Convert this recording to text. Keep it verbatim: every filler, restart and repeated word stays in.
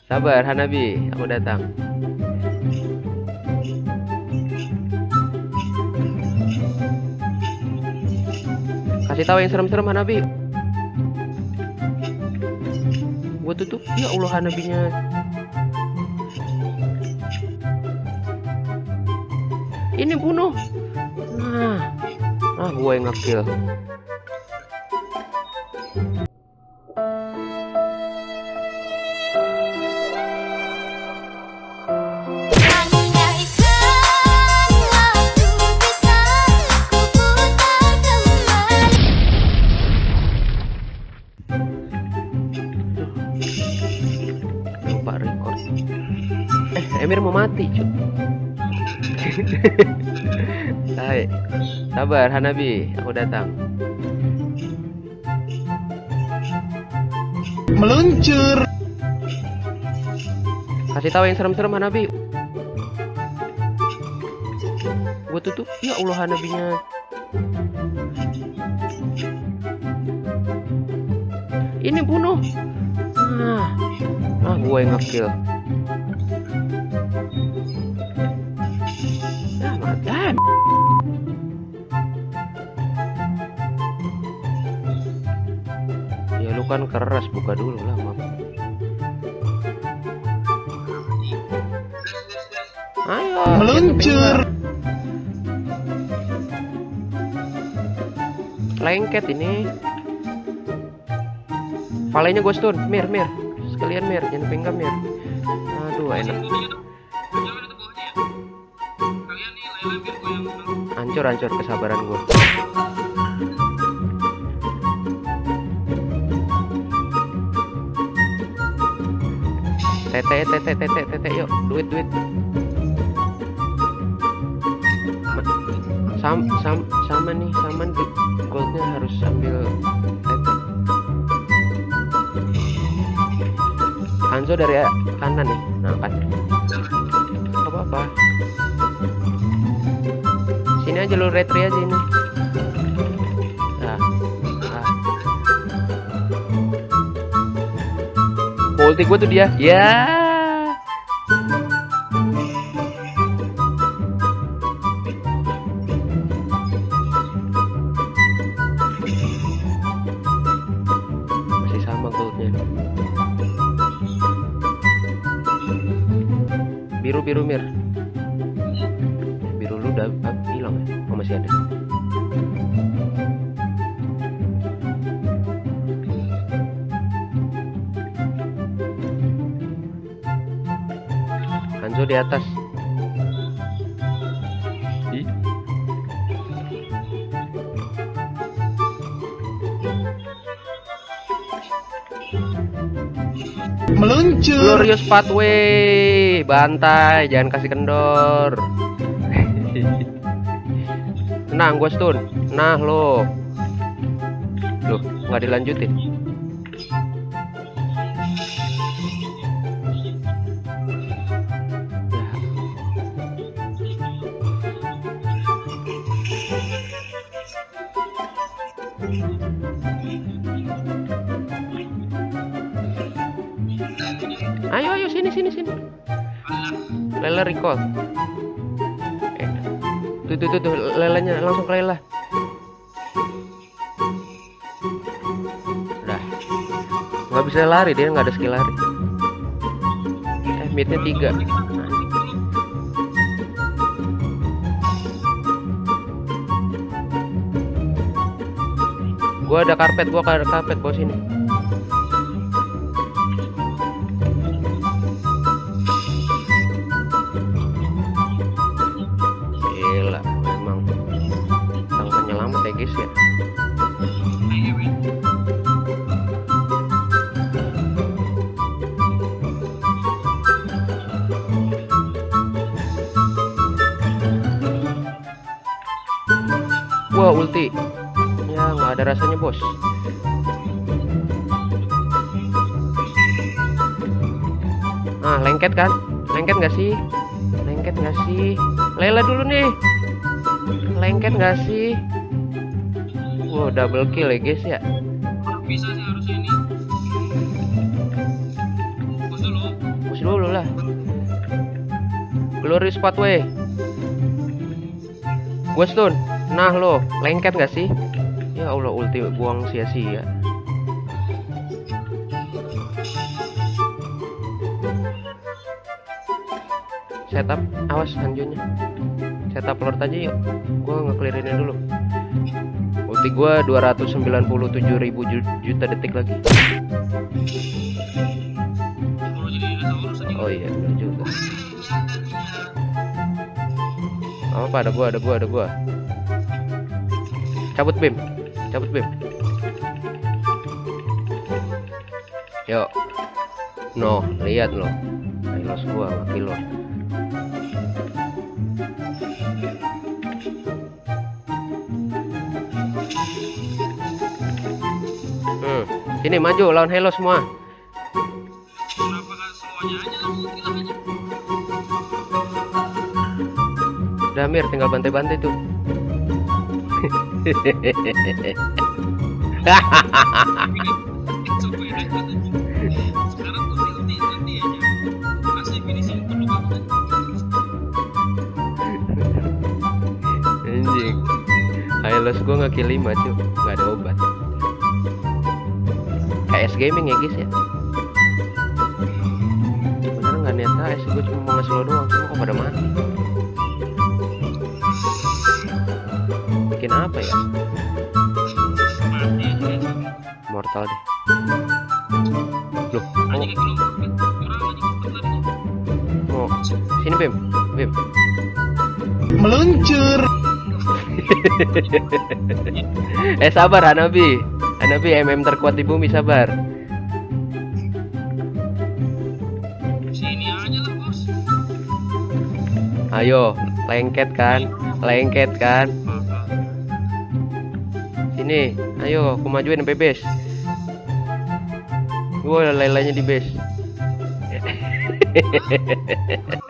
Sabar Hanabi, aku datang. Kasih tahu yang serem-serem Hanabi. Gua tutup. Ya Allah Hanabinya. Ini bunuh. Nah, ah gue yang ngekill. Lupa record. Eh, Emir mau mati, cuy. Hai, sabar Hanabi, aku datang. Meluncur. Kasih tahu yang serem-serem Hanabi. Gue tutup. Ya Allah Hanabinya. Ini bunuh. Nah, ah gue yang ngekill. Dan ya lu kan keras, buka dulu lah maaf. Ayo Meluncur. Lengket ini. Palanya gue stun. Mir, Mir sekalian Mir, jangan penggam Mir. Aduh enak. Hancur-hancur kesabaran gue. Tete, tete, tete, tete, yuk, duit, duit. Sam, sam, sama nih, sama nih. Goldnya harus sambil tete. Hanzo dari kanan nih, nah kan. Apa-apa. Sini aja lu retri aja ini. Nah, nah. Ulti gue tuh dia. Ya. Masih sama goldnya. Biru-biru Mir. Biru lu udah hilang ya? Oh masih ada. Hanzo di atas. Ih. Meluncur. Glorious pathway, bantai, jangan kasih kendor. Tenang, gue stun. Nah lo, loh nggak dilanjutin. Ayo ayo sini sini sini. Lela recall. Eh, tuh tuh tuh, tuh lelanya langsung ke Lela. Udah. Nggak bisa lari, dia nggak ada skill lari. Eh midnya tiga. Nah. Gua ada karpet, gua ada karpet bawah sini. Gila, memang sang penyelamat ya guys ya. Wah ulti. Ya nggak ada rasanya bos. Ah lengket kan? Lengket nggak sih? Lengket nggak sih? Lela dulu nih. Lengket nggak sih? Wow double kill ya guys ya. Bisa sih harusnya ini. Bos dulu. Glory spot weh. Gue stun. Nah lo, lengket gak sih? Ya Allah, ulti buang sia-sia. Setup, awas Hanjunya. Setup lord aja yuk. Gue nge-clearinnya dulu. Ulti gue dua ratus sembilan puluh tujuh ribu juta detik lagi. Oh iya, bener juga. Oh, apa, ada gua, ada gua, ada gua. Cabut bim, cabut bim. Yuk. No, lihat lo. Hilos gua, mati lo. Hmm, sini maju lawan Halo semua. Damir tinggal bantai-bantai tuh. Anjing. Highlights gua nggak kill lima cuy, nggak ada obat. K S gaming ya guys ya. Bener nggak niat K S, gue cuma mau ngasih lo doang, semua kok pada mati. Bikin apa ya? Mortal deh. Loh, oh. Oh, sini Bim, Bim. Meluncur. Eh sabar Hanabi, Hanabi M M terkuat di bumi, sabar. Sini aja lah bos. Ayo, lengket kan, lengket kan. Sini, ayo, aku majuin sampai base. Gue lelanya di base.